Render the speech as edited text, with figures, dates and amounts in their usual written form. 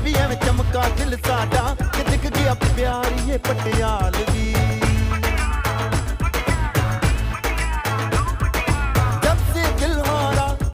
ਵੀ ਐਵੇਂ ਚਮਕਾ ਦਿਲ ਸਾਡਾ ਕਿ ਦਿਖ ਗਿਆ ਪਿਆਰੀਏ ਪਟਿਆਲੇ